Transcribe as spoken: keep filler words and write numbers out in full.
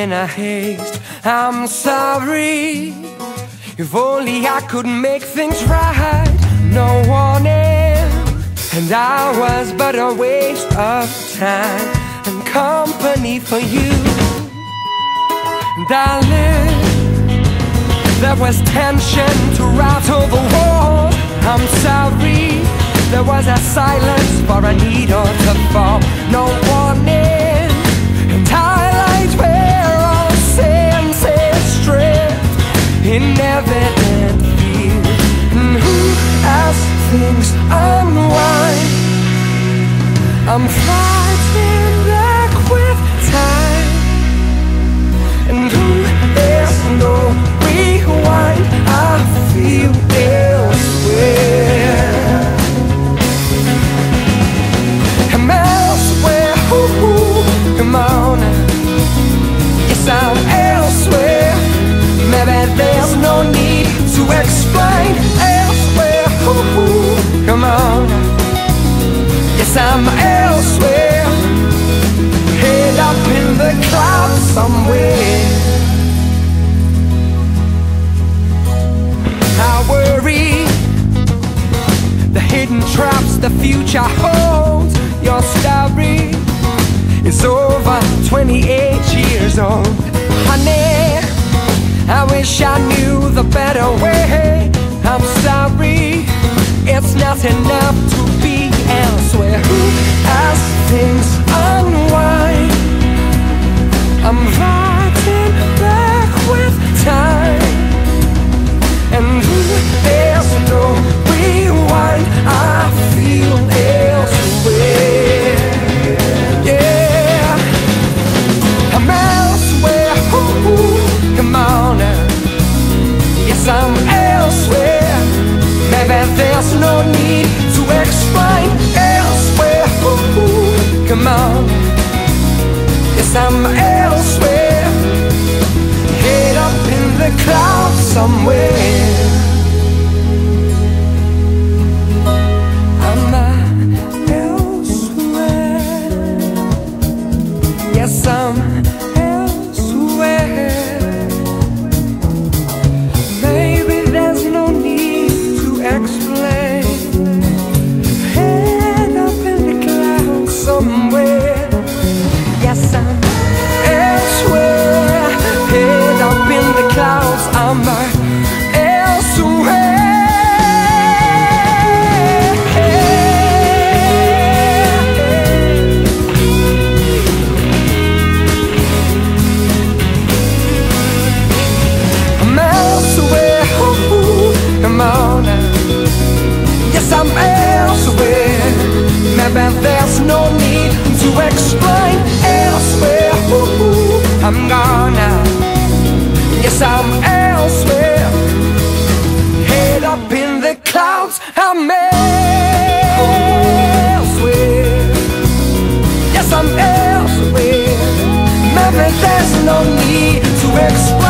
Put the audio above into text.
in a haste. I'm sorry. If only I could make things right. No warning, and I was but a waste of time and company for you. Darling, there was tension to rattle the walls. I'm sorry, there was a silence for a needle to fall. No warning, and highlights where all senses stripped in evident view. And who as things unwind, I'm fighting back with time. And who there's no rewind, I feel elsewhere. I'm elsewhere, ooh, ooh, come on. Yes, I'm elsewhere. Maybe there's no need to explain. Elsewhere, ooh, ooh, come on. Yes, I'm elsewhere. Head up in the clouds somewhere. I worry, the hidden traps the future holds. Your story is over twenty-eight years old. Honey, I wish I knew the better way. I'm sorry, it's not enough to be elsewhere. Who as things unwind, I'm fighting back with time. And there's no rewind, I feel elsewhere. Yeah, I'm elsewhere, ooh, ooh, come on now. Yes, I'm elsewhere. Maybe there's no need to explain. Elsewhere, ooh, ooh, come on. Yes, I'm elsewhere. Head up in the clouds somewhere. I'm uh, elsewhere. Yes, I'm elsewhere. Maybe there's no need to explain. Head up in the clouds somewhere. Yes, I'm elsewhere. Head up in the clouds, I'm elsewhere. I'm elsewhere, ooh, come on now. Yes, I'm elsewhere. Maybe there's no need to explain. Elsewhere, ooh, I'm gone now. Yes, I'm elsewhere. Head up in the clouds, I'm elsewhere. Yes, I'm elsewhere. Maybe there's no need to explain.